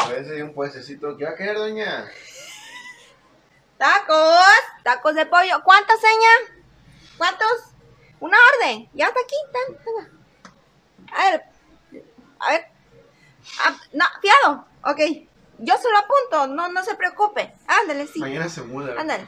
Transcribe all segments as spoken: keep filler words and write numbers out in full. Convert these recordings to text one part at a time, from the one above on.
A veces hay un puestecito. ¿Qué va a querer, doña? Tacos, tacos de pollo. ¿Cuántos, seña? ¿Cuántos? Una orden. Ya está aquí. Ten, tenga. A ver, a ver. Ah, no, fiado. Ok. Yo se lo apunto. No, no se preocupe. Ándale, sí. Mañana se muda. Ándale.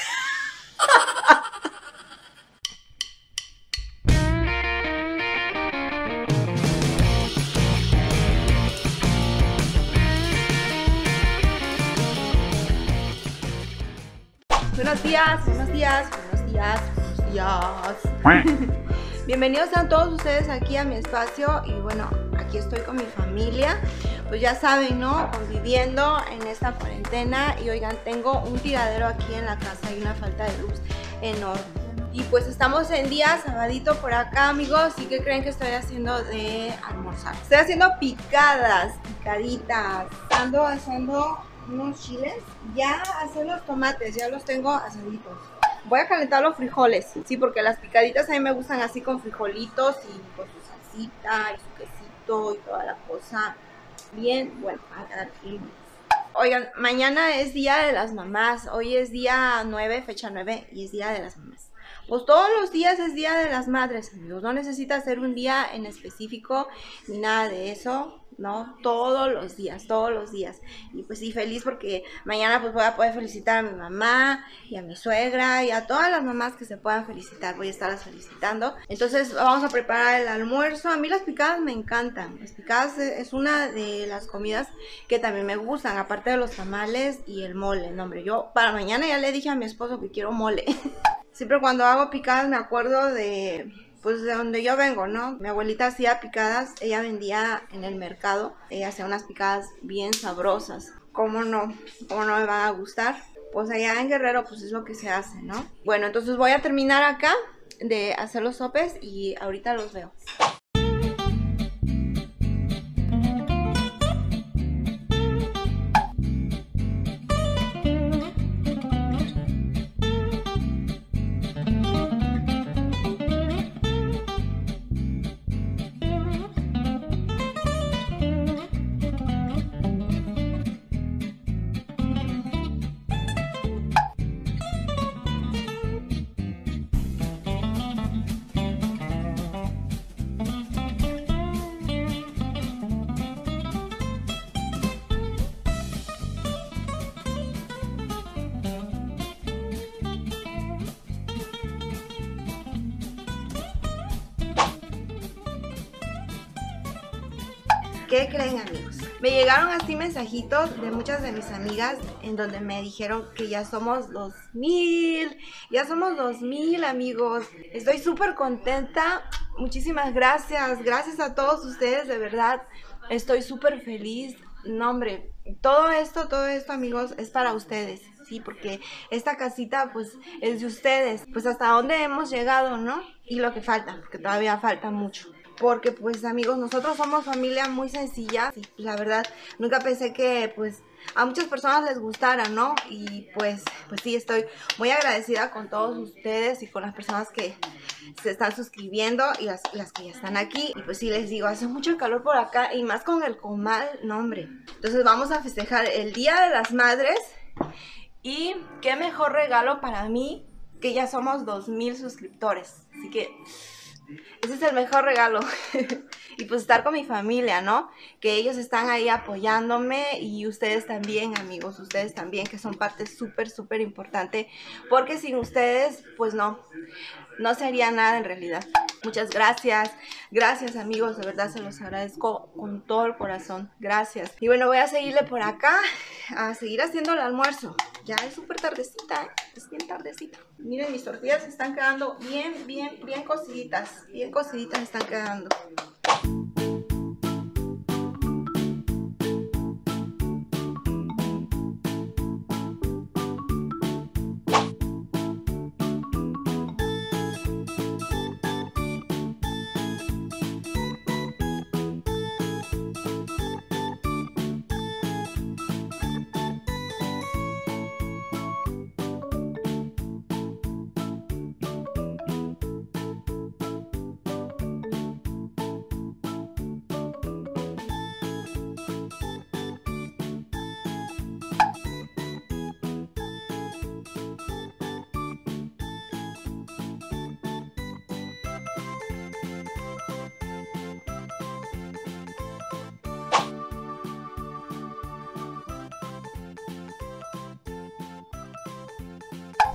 Buenos días, buenos días, buenos días, buenos días. Bienvenidos a todos ustedes aquí a mi espacio. Y bueno, aquí estoy con mi familia. Pues ya saben, ¿no? Conviviendo en esta cuarentena. Y oigan, tengo un tiradero aquí en la casa y una falta de luz enorme. Y pues estamos en día sabadito por acá, amigos. ¿Y qué creen que estoy haciendo de almorzar? Estoy haciendo picadas, picaditas. Ando haciendo unos chiles. Ya hacer los tomates, ya los tengo asaditos. Voy a calentar los frijoles, sí, porque las picaditas a mí me gustan así con frijolitos y con su salsita y su quesito y toda la cosa. Bien, bueno, a quedar firmes. Oigan, mañana es día de las mamás. Hoy es día nueve, fecha nueve, y es día de las mamás. Pues todos los días es día de las madres, amigos. No necesita ser un día en específico ni nada de eso. No, todos los días, todos los días. Y pues sí, feliz porque mañana pues voy a poder felicitar a mi mamá y a mi suegra y a todas las mamás que se puedan felicitar. Voy a estarlas felicitando. Entonces vamos a preparar el almuerzo. A mí las picadas me encantan. Las picadas es una de las comidas que también me gustan, aparte de los tamales y el mole. No, hombre, yo para mañana ya le dije a mi esposo que quiero mole. Siempre cuando hago picadas me acuerdo de... pues de donde yo vengo, ¿no? Mi abuelita hacía picadas, ella vendía en el mercado, ella hacía unas picadas bien sabrosas. ¿Cómo no? ¿Cómo no me van a gustar? Pues allá en Guerrero pues es lo que se hace, ¿no? Bueno, entonces voy a terminar acá de hacer los sopes y ahorita los veo. ¿Qué creen, amigos? Me llegaron así mensajitos de muchas de mis amigas en donde me dijeron que ya somos los mil, ya somos los mil, amigos. Estoy súper contenta, muchísimas gracias, gracias a todos ustedes, de verdad, estoy súper feliz. No, hombre, todo esto, todo esto, amigos, es para ustedes, sí, porque esta casita, pues, es de ustedes. Pues hasta dónde hemos llegado, ¿no? Y lo que falta, porque todavía falta mucho. Porque pues amigos, nosotros somos familia muy sencilla y la verdad nunca pensé que pues a muchas personas les gustara, ¿no? Y pues, pues sí, estoy muy agradecida con todos ustedes y con las personas que se están suscribiendo y las, las que ya están aquí. Y pues sí, les digo, hace mucho calor por acá y más con el comal, no, hombre. Entonces vamos a festejar el Día de las Madres y qué mejor regalo para mí que ya somos dos mil suscriptores. Así que... ese es el mejor regalo. Y pues estar con mi familia, ¿no? Que ellos están ahí apoyándome y ustedes también, amigos, ustedes también, que son parte súper, súper importante. Porque sin ustedes, pues no, no sería nada en realidad. Muchas gracias. Gracias, amigos, de verdad se los agradezco con todo el corazón. Gracias. Y bueno, voy a seguirle por acá a seguir haciendo el almuerzo. Ya es súper tardecita, ¿eh? Es bien tardecita. Miren, mis tortillas están quedando bien, bien, bien cociditas. Bien cociditas están quedando.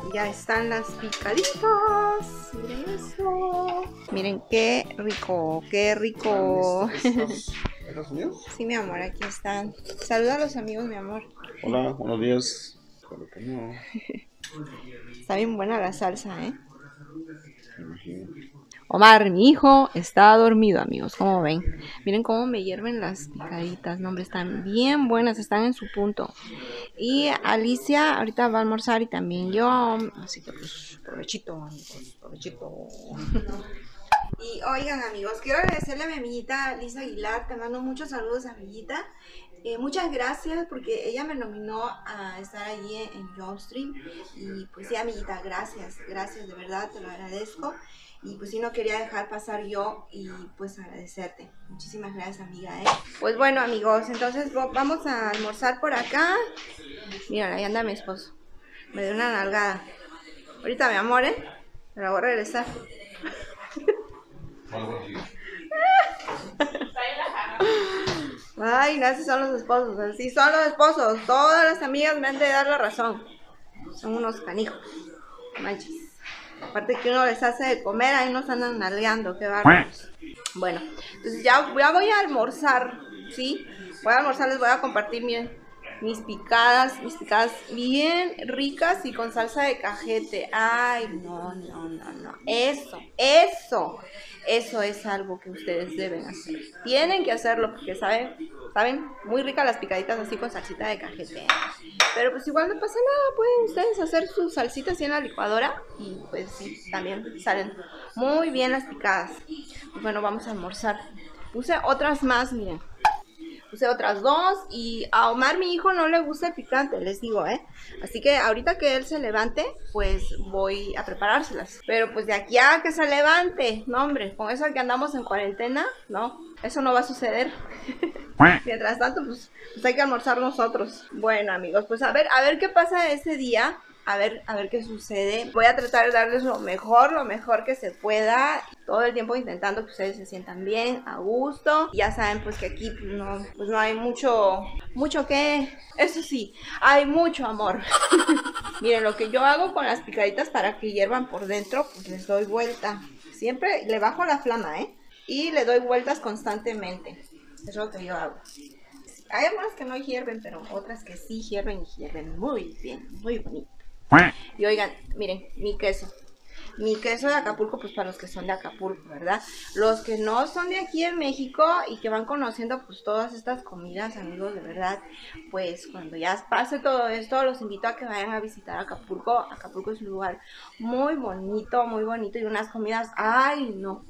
Ya están las picaditas. Miren eso. Miren qué rico, qué rico. ¿Esos míos? Sí, mi amor, aquí están. Saluda a los amigos, mi amor. Hola, buenos días. Claro que no. Está bien buena la salsa, ¿eh? Me imagino. Omar, mi hijo, está dormido, amigos. ¿Cómo ven? Miren cómo me hierven las picaditas. No, hombre, están bien buenas, están en su punto. Y Alicia ahorita va a almorzar y también yo. Así que pues, provechito, amigos, provechito. Y oigan, amigos, quiero agradecerle a mi amiguita Lisa Aguilar. Te mando muchos saludos, amiguita. Eh, muchas gracias porque ella me nominó a estar allí en, en Jobstream. Y pues sí, amiguita, gracias, gracias, de verdad, te lo agradezco. Y pues sí, no quería dejar pasar yo y pues agradecerte. Muchísimas gracias, amiga, ¿eh? Pues bueno, amigos, entonces vamos a almorzar por acá. Mira, ahí anda mi esposo. Me dio una nalgada. Ahorita, mi amor, ¿eh? Me la voy a regresar. Ay, no, así son los esposos, así son los esposos. Todas las amigas me han de dar la razón. Son unos canijos. Manches. Aparte que uno les hace de comer, ahí nos andan nalgueando, qué bárbaros. Bueno, entonces ya, ya voy a almorzar, ¿sí? Voy a almorzar, les voy a compartir bien mis picadas, mis picadas bien ricas y con salsa de cajete. Ay, no, no, no, no. Eso, eso, eso es algo que ustedes deben hacer. Tienen que hacerlo porque saben, saben, muy ricas las picaditas así con salsita de cajete. Pero pues igual no pasa nada, pueden ustedes hacer sus salsitas así en la licuadora y pues sí, también salen muy bien las picadas. Pues bueno, vamos a almorzar. Puse otras más, miren. Puse otras dos y a Omar, mi hijo, no le gusta el picante, les digo, ¿eh? Así que ahorita que él se levante, pues voy a preparárselas. Pero pues de aquí a que se levante, no hombre, con eso que andamos en cuarentena, no, eso no va a suceder. Mientras tanto, pues, pues hay que almorzar nosotros. Bueno, amigos, pues a ver, a ver qué pasa ese día. A ver, a ver qué sucede. Voy a tratar de darles lo mejor, lo mejor que se pueda. Todo el tiempo intentando que ustedes se sientan bien, a gusto. Ya saben, pues que aquí pues, no, pues no hay mucho, mucho que... Eso sí, hay mucho amor. Miren, lo que yo hago con las picaditas para que hiervan por dentro, pues les doy vuelta. Siempre le bajo la flama, ¿eh? Y le doy vueltas constantemente. Eso es lo que yo hago. Hay algunas que no hierven, pero otras que sí hierven y hierven muy bien, muy bonito. Y oigan, miren, mi queso. Mi queso de Acapulco, pues para los que son de Acapulco, ¿verdad? Los que no son de aquí en México y que van conociendo pues todas estas comidas, amigos, de verdad, pues cuando ya pase todo esto, los invito a que vayan a visitar Acapulco. Acapulco es un lugar muy bonito, muy bonito y unas comidas, ¡ay, no!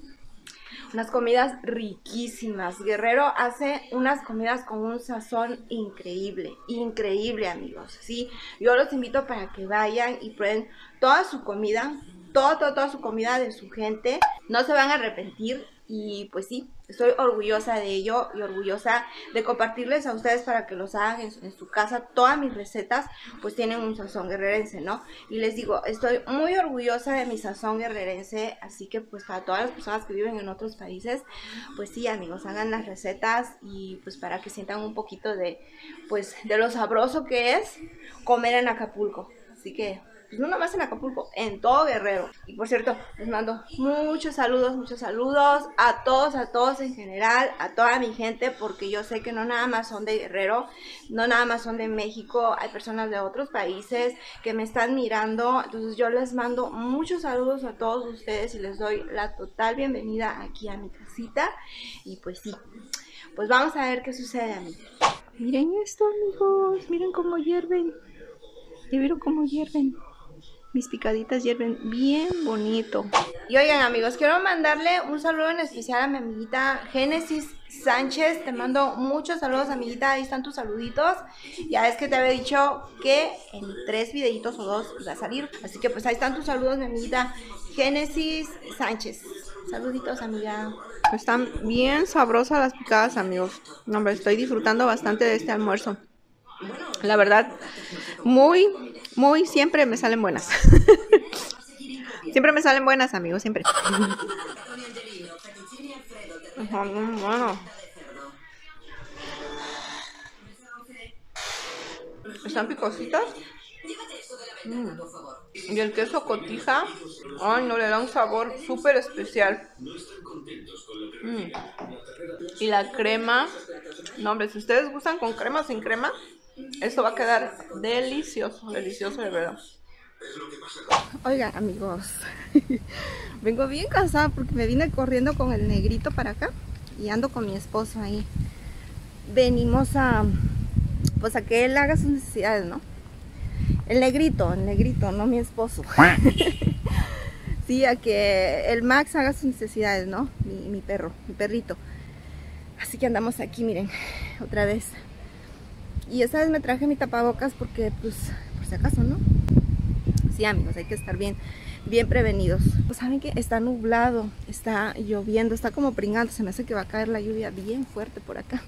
Unas comidas riquísimas. Guerrero hace unas comidas con un sazón increíble, increíble, amigos, ¿sí? Yo los invito para que vayan y prueben toda su comida, toda, toda, toda su comida de su gente. No se van a arrepentir y pues sí, estoy orgullosa de ello y orgullosa de compartirles a ustedes para que los hagan en, en su casa. Todas mis recetas pues tienen un sazón guerrerense, ¿no? Y les digo, estoy muy orgullosa de mi sazón guerrerense, así que pues para todas las personas que viven en otros países, pues sí, amigos, hagan las recetas y pues para que sientan un poquito de, pues, de lo sabroso que es comer en Acapulco. Así que... no nomás en Acapulco, en todo Guerrero. Y por cierto, les mando muchos saludos, muchos saludos a todos, a todos en general, a toda mi gente, porque yo sé que no nada más son de Guerrero, no nada más son de México, hay personas de otros países que me están mirando, entonces yo les mando muchos saludos a todos ustedes y les doy la total bienvenida aquí a mi casita. Y pues sí, pues vamos a ver qué sucede, amigos. Miren esto, amigos, miren cómo hierven, ¿ya vieron cómo hierven? Mis picaditas hierven bien bonito. Y oigan, amigos, quiero mandarle un saludo en especial a mi amiguita Génesis Sánchez. Te mando muchos saludos, amiguita. Ahí están tus saluditos. Ya es que te había dicho que en tres videitos o dos iba a salir. Así que pues ahí están tus saludos, mi amiguita Génesis Sánchez. Saluditos, amiga. Están bien sabrosas las picadas, amigos. No, hombre, estoy disfrutando bastante de este almuerzo. La verdad, muy, muy, siempre me salen buenas. Siempre me salen buenas, amigos, siempre. Bueno. ¿Están picositas? Mm. Y el queso cotija, ay, no, le da un sabor súper especial. Mm. Y la crema, no, hombre, si ustedes gustan con crema o sin crema, esto va a quedar delicioso, delicioso de verdad. Oigan, amigos, vengo bien cansada porque me vine corriendo con el negrito para acá y ando con mi esposo ahí. Venimos a, pues a que él haga sus necesidades, ¿no? El negrito, el negrito, no mi esposo. Sí, a que el Max haga sus necesidades, ¿no? Mi, mi perro, mi perrito. Así que andamos aquí, miren, otra vez. Y esta vez me traje mi tapabocas porque, pues, por si acaso, ¿no? Sí, amigos, hay que estar bien, bien prevenidos. Pues, ¿saben qué? Está nublado, está lloviendo, está como pringando. Se me hace que va a caer la lluvia bien fuerte por acá.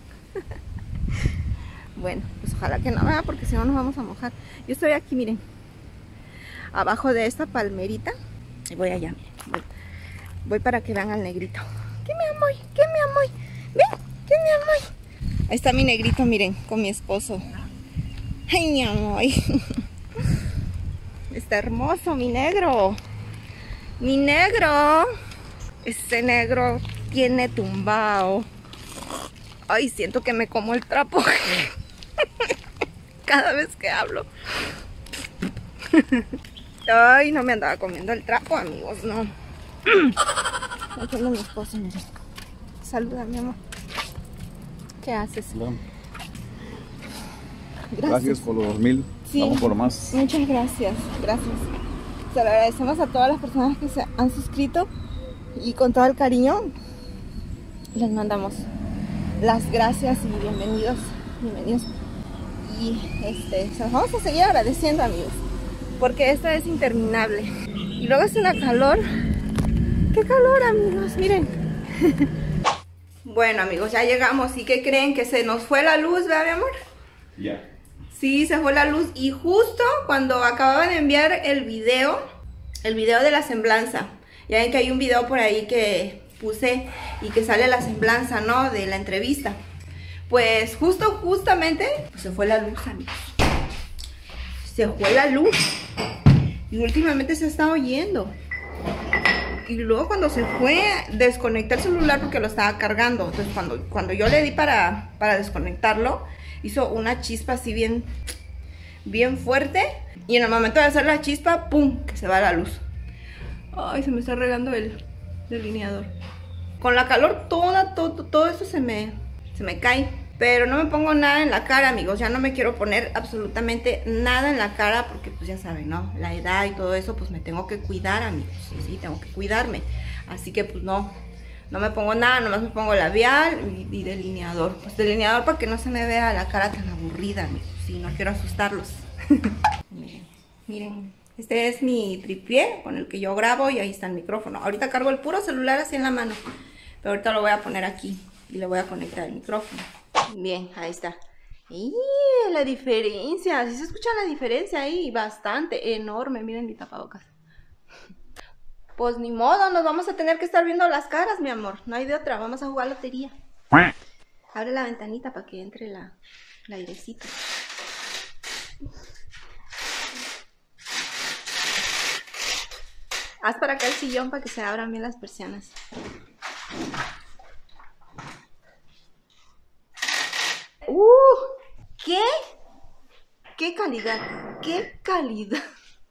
Bueno, pues ojalá que no, ¿verdad? Porque si no nos vamos a mojar. Yo estoy aquí, miren, abajo de esta palmerita. Y voy allá, miren. Voy, voy para que vean al negrito. ¿Qué mi amor? ¿Qué mi amor? ¿Ven? ¿Qué mi amor? Ahí está mi negrito, miren, con mi esposo. Ay, mi amor. Está hermoso, mi negro. Mi negro. Ese negro tiene tumbao. Ay, siento que me como el trapo. Cada vez que hablo. Ay, no me andaba comiendo el trapo, amigos, no. Aquí anda mi esposo, miren. Saluda, mi amor. ¿Qué haces? Hola. Gracias. Gracias por los mil. Sí, vamos por más. Muchas gracias, gracias. Se lo agradecemos a todas las personas que se han suscrito y con todo el cariño les mandamos las gracias y bienvenidos, bienvenidos. Y este, se los vamos a seguir agradeciendo, amigos, porque esto es interminable. Y luego es una calor. ¡Qué calor, amigos! Miren. Bueno, amigos, ya llegamos. ¿Y qué creen? Que se nos fue la luz, ¿verdad, mi amor? Ya. Yeah. Sí, se fue la luz. Y justo cuando acababa de enviar el video, el video de la semblanza. Ya ven que hay un video por ahí que puse y que sale la semblanza, ¿no? De la entrevista. Pues justo, justamente, pues se fue la luz, amigos. Se fue la luz. Y últimamente se ha estado yendo. Y luego cuando se fue, desconecté el celular porque lo estaba cargando. Entonces cuando, cuando yo le di para, para desconectarlo, hizo una chispa así bien, bien fuerte. Y en el momento de hacer la chispa, ¡pum!, que se va la luz. Ay, se me está regando el delineador. Con la calor, toda, todo, todo esto se me, se me cae. Pero no me pongo nada en la cara, amigos. Ya no me quiero poner absolutamente nada en la cara porque, pues ya saben, ¿no? La edad y todo eso, pues me tengo que cuidar, amigos. Sí, sí, tengo que cuidarme. Así que, pues no, no me pongo nada. Nomás me pongo labial y, y delineador. Pues delineador para que no se me vea la cara tan aburrida, amigos. Sí, no quiero asustarlos. Miren, miren. Este es mi tripié con el que yo grabo y ahí está el micrófono. Ahorita cargo el puro celular así en la mano. Pero ahorita lo voy a poner aquí y le voy a conectar el micrófono. Bien, ahí está. ¡Y la diferencia! ¿Sí se escucha la diferencia ahí? Bastante, enorme. Miren mi tapabocas. Pues ni modo, nos vamos a tener que estar viendo las caras, mi amor. No hay de otra, vamos a jugar lotería. Abre la ventanita para que entre la, el airecito. Haz para acá el sillón para que se abran bien las persianas. ¡Uh! ¿Qué? ¿Qué calidad? ¿Qué calidad?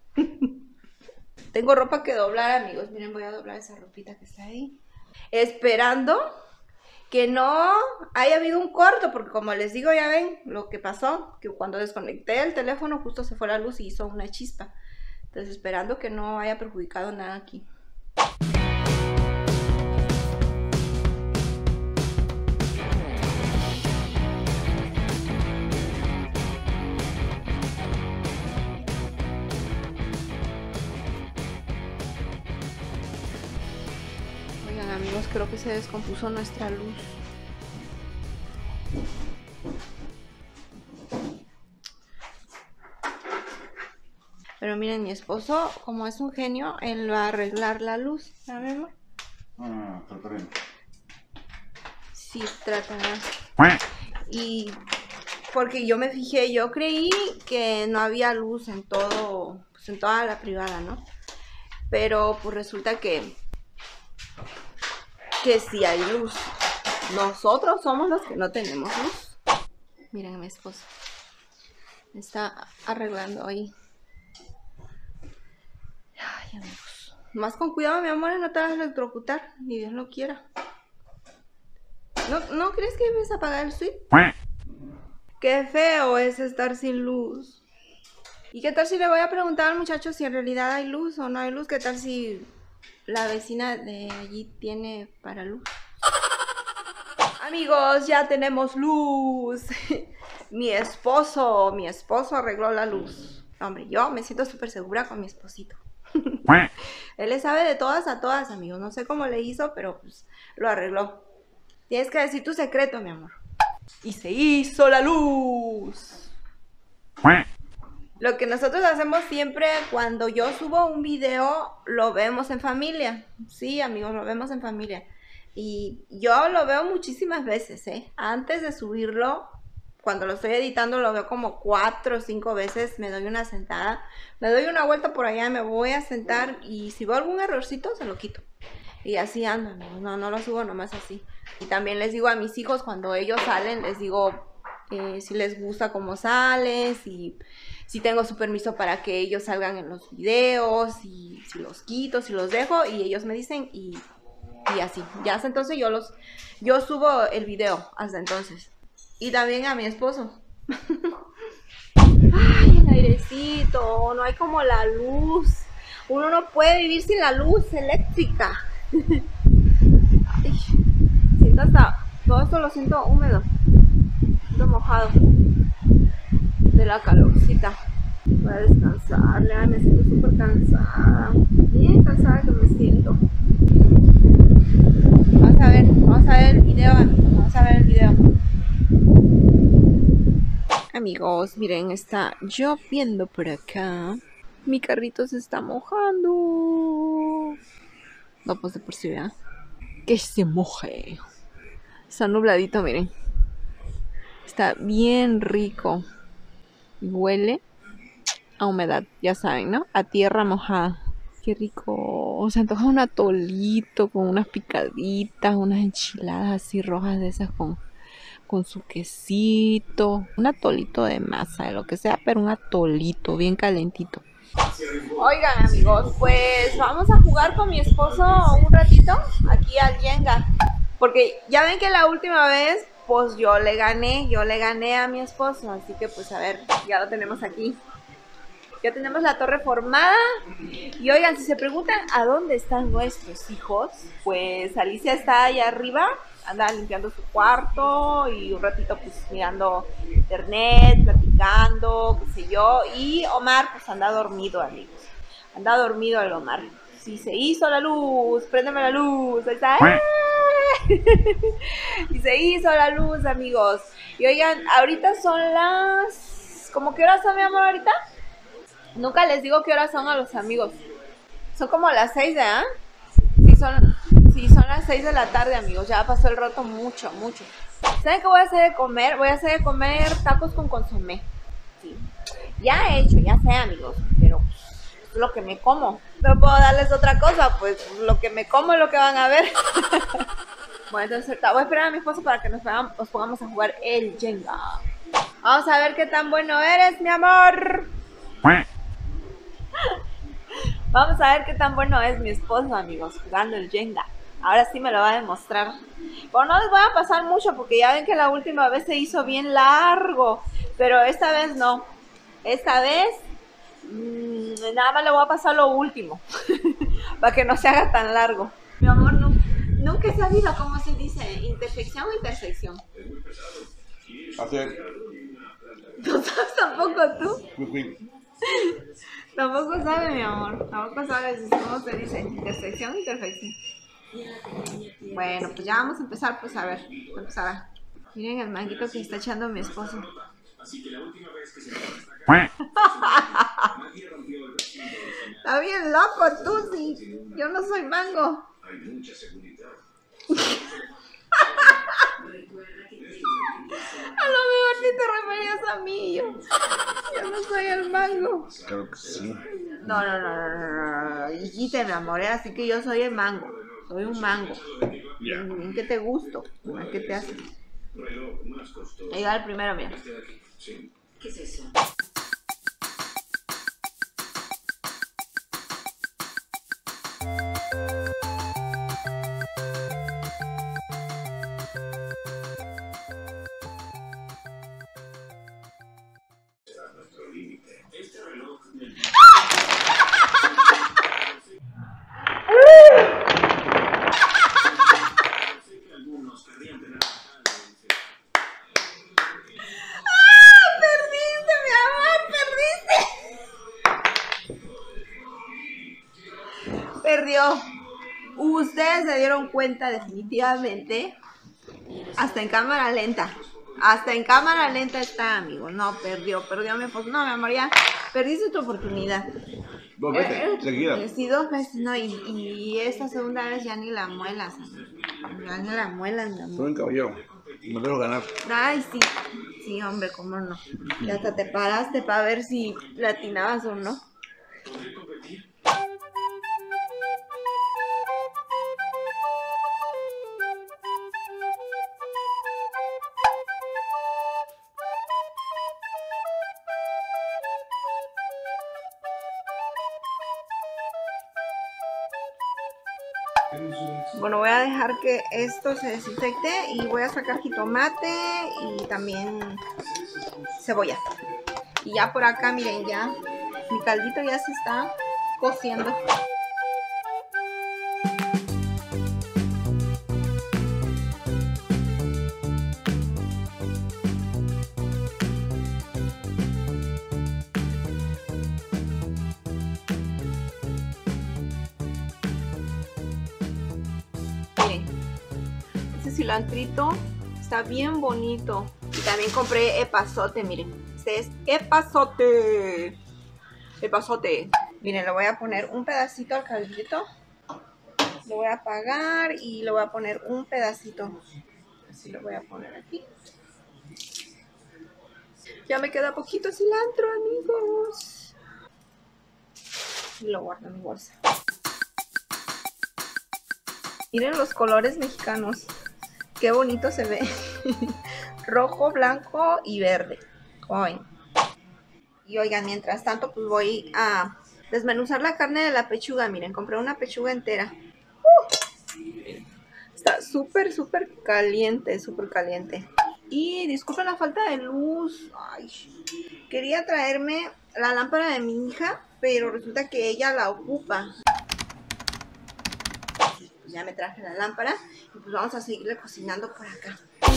Tengo ropa que doblar, amigos. Miren, voy a doblar esa ropita que está ahí. Esperando que no haya habido un corto, porque como les digo, ya ven lo que pasó, que cuando desconecté el teléfono justo se fue la luz y hizo una chispa. Entonces esperando que no haya perjudicado nada aquí. Oigan, amigos, creo que se descompuso nuestra luz. Pero miren, mi esposo, como es un genio, él va a arreglar la luz. ¿Sabes, amor? Ah, trataré. Sí, tratará. Y porque yo me fijé, yo creí que no había luz en todo, pues en toda la privada, ¿no? Pero pues resulta que que sí hay luz. Nosotros somos los que no tenemos luz. Miren a mi esposo. Está arreglando ahí. Ay, amigos. Más con cuidado, mi amor, no te vas a electrocutar. Ni Dios lo quiera. ¿No, ¿no crees que debes apagar el switch? Qué feo es estar sin luz. ¿Y qué tal si le voy a preguntar al muchacho si en realidad hay luz o no hay luz? ¿Qué tal si la vecina de allí tiene para luz? Amigos, ya tenemos luz. Mi esposo, mi esposo arregló la luz. Hombre, yo me siento súper segura con mi esposito. Él le sabe de todas a todas, amigos. No sé cómo le hizo, pero pues lo arregló. Tienes que decir tu secreto, mi amor. Y se hizo la luz. Lo que nosotros hacemos siempre cuando yo subo un video, lo vemos en familia. Sí, amigos, lo vemos en familia. Y yo lo veo muchísimas veces, ¿eh? Antes de subirlo, cuando lo estoy editando, lo veo como cuatro o cinco veces. Me doy una sentada, me doy una vuelta por allá, me voy a sentar y si veo algún errorcito, se lo quito. Y así ando, amigos. No, no lo subo nomás así. Y también les digo a mis hijos cuando ellos salen, les digo eh, si les gusta cómo sale, si, si tengo su permiso para que ellos salgan en los videos, y si los quito, si los dejo, y ellos me dicen y, y así. Ya hasta entonces yo los yo subo el video hasta entonces. Y también a mi esposo. Ay, el airecito, no hay como la luz. Uno no puede vivir sin la luz eléctrica. Ay, siento hasta, todo esto lo siento húmedo, siento mojado de la calorcita. Voy a descansar, ya me siento súper cansada, bien cansada que me siento. Vamos a ver, vamos a ver el video, vamos a ver el video. Amigos, miren, está lloviendo por acá. Mi carrito se está mojando. No, pues de por sí, ¿verdad? Que se moje. Está nubladito, miren. Está bien rico. Huele a humedad, ya saben, ¿no? A tierra mojada. Qué rico. Se antoja un atolito con unas picaditas, unas enchiladas así rojas de esas con, con su quesito. Un atolito de masa, de lo que sea, pero un atolito bien calentito. Oigan, amigos, pues vamos a jugar con mi esposo un ratito aquí al Jenga. Porque ya ven que la última vez, pues yo le gané, yo le gané a mi esposo. Así que pues a ver, ya lo tenemos aquí. Ya tenemos la torre formada. Y oigan, si se preguntan a dónde están nuestros hijos, pues Alicia está allá arriba, anda limpiando su cuarto y un ratito pues mirando internet, platicando, qué sé yo. Y Omar pues anda dormido, amigos. Anda dormido el Omar. Sí, se hizo la luz, préndeme la luz, ahí está. Y se hizo la luz, amigos. Y oigan, ahorita son las... ¿Cómo qué horas son, mi amor, ahorita? Nunca les digo qué horas son a los amigos. Son como las seis, ¿verdad? Sí, son, sí, son las seis de la tarde, amigos. Ya pasó el rato mucho, mucho. ¿Saben qué voy a hacer de comer? Voy a hacer de comer tacos con consomé. Sí. Ya he hecho, ya sé, amigos. Pero es lo que me como. No puedo darles otra cosa, pues lo que me como es lo que van a ver. Bueno, entonces voy a esperar a mi esposo para que nos, pongamos, nos pongamos a jugar el Jenga. Vamos a ver qué tan bueno eres, mi amor. Vamos a ver qué tan bueno es mi esposo, amigos, jugando el Jenga. Ahora sí me lo va a demostrar. Pero no les voy a pasar mucho porque ya ven que la última vez se hizo bien largo. Pero esta vez no. Esta vez mmm, nada más le voy a pasar lo último. Para que no se haga tan largo. Mi amor, no, nunca he sabido cómo se dice intersección o intersección. Así es. ¿No sabes tampoco tú? Tampoco sabe, mi amor. Tampoco sabes cómo se dice intersección o intersección. Bueno, pues ya vamos a empezar, pues a ver. A empezar a... Miren el manguito que está echando mi esposo. Está bien loco tú, sí. Yo no soy mango. A lo mejor mí te referías a mí. Yo, yo no soy el mango. Claro que sí. No, no, no, no, no, no. Y te enamoré, así que yo soy el mango. Soy un mango. Ya. ¿En qué te gusto? ¿En qué te hace? Llega el primero, mira. ¿Qué es eso? Perdió. Ustedes se dieron cuenta definitivamente. Hasta en cámara lenta. Hasta en cámara lenta está, amigo. No, perdió, perdió mi esposo. No, mi amor, ya perdiste tu oportunidad. Dos veces, Eh, eh, seguidas. Sí, dos veces, no. Y, y esta segunda vez ya ni la muelas. Ya ni la muelas, mi Soy amor. un caballero. Me dejo ganar. Ay, sí. Sí, hombre, cómo no. Y hasta te paraste para ver si latinabas o no. Bueno, voy a dejar que esto se desinfecte y voy a sacar jitomate y también cebolla. Y ya por acá, miren, ya mi caldito ya se está cociendo. Miren, este cilantrito está bien bonito. Y también compré epazote, miren. Este es epazote. Epazote. Miren, le voy a poner un pedacito al caldito. Lo voy a apagar y le voy a poner un pedacito. Así lo voy a poner aquí. Ya me queda poquito cilantro, amigos. Y lo guardo en mi bolsa. Miren los colores mexicanos. Qué bonito se ve. Rojo, blanco y verde. Como ven. Y oigan, mientras tanto, pues voy a desmenuzar la carne de la pechuga. Miren, compré una pechuga entera. Uh, está súper, súper caliente, súper caliente. Y disculpen la falta de luz. Ay, quería traerme la lámpara de mi hija, pero resulta que ella la ocupa. Pues ya me traje la lámpara y pues vamos a seguirle cocinando por acá.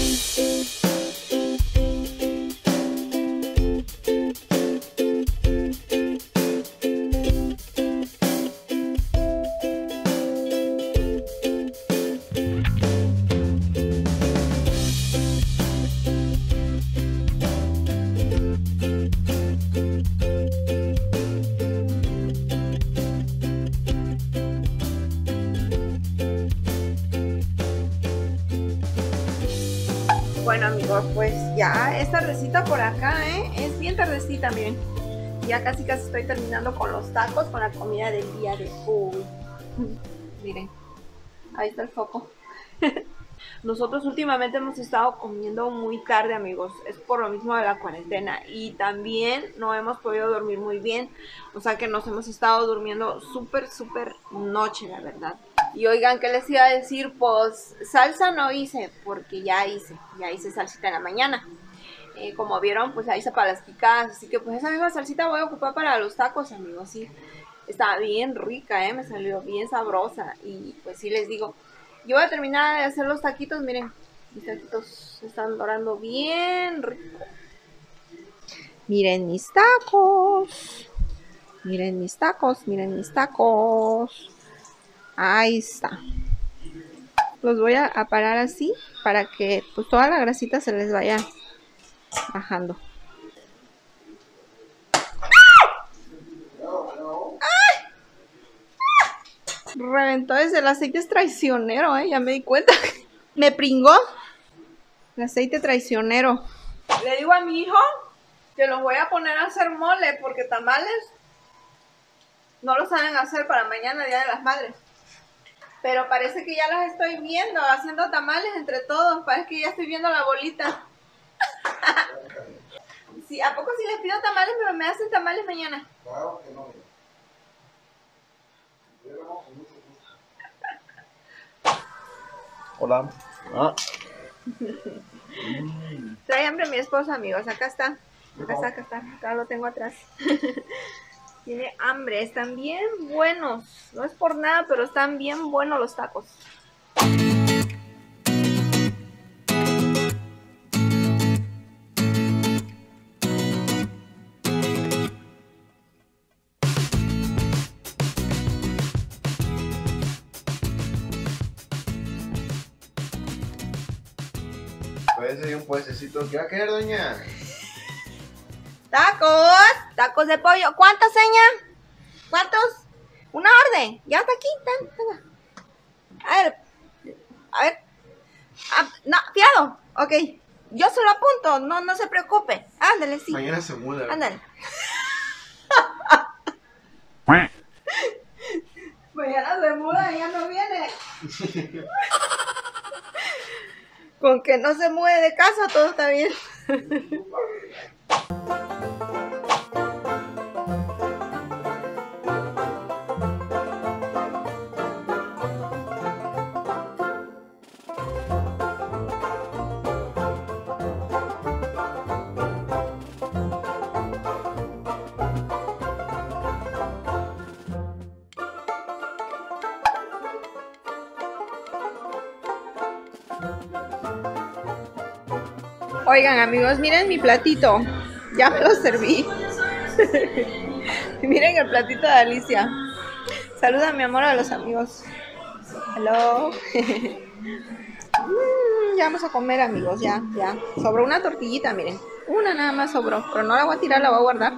Bueno, amigos, pues ya es tardecita por acá, ¿eh? Es bien tardecita, miren. Ya casi casi estoy terminando con los tacos, con la comida del día de hoy. Miren, ahí está el foco. Nosotros últimamente hemos estado comiendo muy tarde, amigos. Es por lo mismo de la cuarentena. Y también no hemos podido dormir muy bien. O sea que nos hemos estado durmiendo súper, súper noche, la verdad. Y oigan, ¿qué les iba a decir? Pues salsa no hice, porque ya hice. Ya hice salsita en la mañana. Eh, como vieron, pues la hice para las picadas. Así que pues esa misma salsita voy a ocupar para los tacos, amigos. Sí, está bien rica, ¿eh? Me salió bien sabrosa. Y pues sí les digo... Yo voy a terminar de hacer los taquitos, miren, mis taquitos se están dorando bien rico. Miren mis tacos, miren mis tacos, miren mis tacos. Ahí está. Los voy a, a parar así para que pues toda la grasita se les vaya bajando. Reventó desde el aceite, es traicionero, eh, ya me di cuenta. Me pringó el aceite traicionero. Le digo a mi hijo que los voy a poner a hacer mole porque tamales no lo saben hacer para mañana, Día de las Madres. Pero parece que ya las estoy viendo haciendo tamales entre todos. Parece que ya estoy viendo la bolita. Sí, ¿a poco si les pido tamales pero me hacen tamales mañana? Claro que no. Hola. Ah. Trae hambre mi esposa, amigos. Acá está. Acá está, acá está. Acá lo tengo atrás. Tiene hambre. Están bien buenos. No es por nada, pero están bien buenos los tacos. Puede ser un puestecito. ¿Qué va a querer, doña? ¡Tacos! ¡Tacos de pollo! ¿Cuántos, seña? ¿Cuántos? Una orden. Ya está aquí. Ten, ten. A ver. A ver. Ah, no, fiado. Ok. Yo se lo apunto. No, no se preocupe. Ándale, sí. Mañana se muda. Ándale. Mañana se muda y ya no viene. Con que no se mueve de casa, todo está bien. Oigan, amigos, miren mi platito. Ya me lo serví. Miren el platito de Alicia. Saluda, mi amor, a los amigos. Hello. mm, ya vamos a comer, amigos. Ya, ya. Sobró una tortillita, miren. Una nada más sobró. Pero no la voy a tirar, la voy a guardar.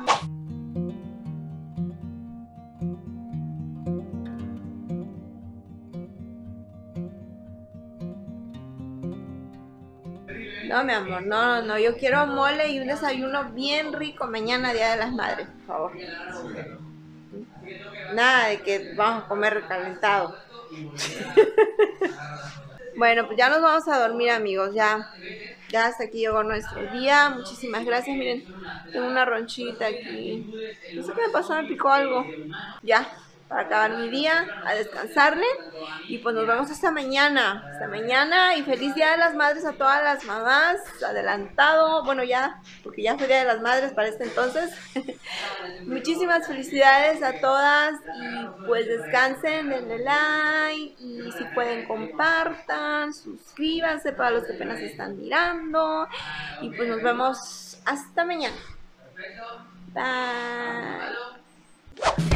No, mi amor, no, no, yo quiero mole y un desayuno bien rico mañana, Día de las Madres, por favor. Nada de que vamos a comer recalentado. Bueno, pues ya nos vamos a dormir, amigos, ya. Ya hasta aquí llegó nuestro día. Muchísimas gracias, miren, tengo una ronchita aquí. No sé qué me pasó, me picó algo. Ya. Para acabar mi día, a descansarle y pues nos vemos hasta mañana, hasta mañana y feliz Día de las Madres a todas las mamás, adelantado, bueno ya, porque ya fue Día de las Madres para este entonces. Muchísimas felicidades a todas y pues descansen, denle like y si pueden compartan, suscríbanse para los que apenas están mirando y pues nos vemos hasta mañana. Bye.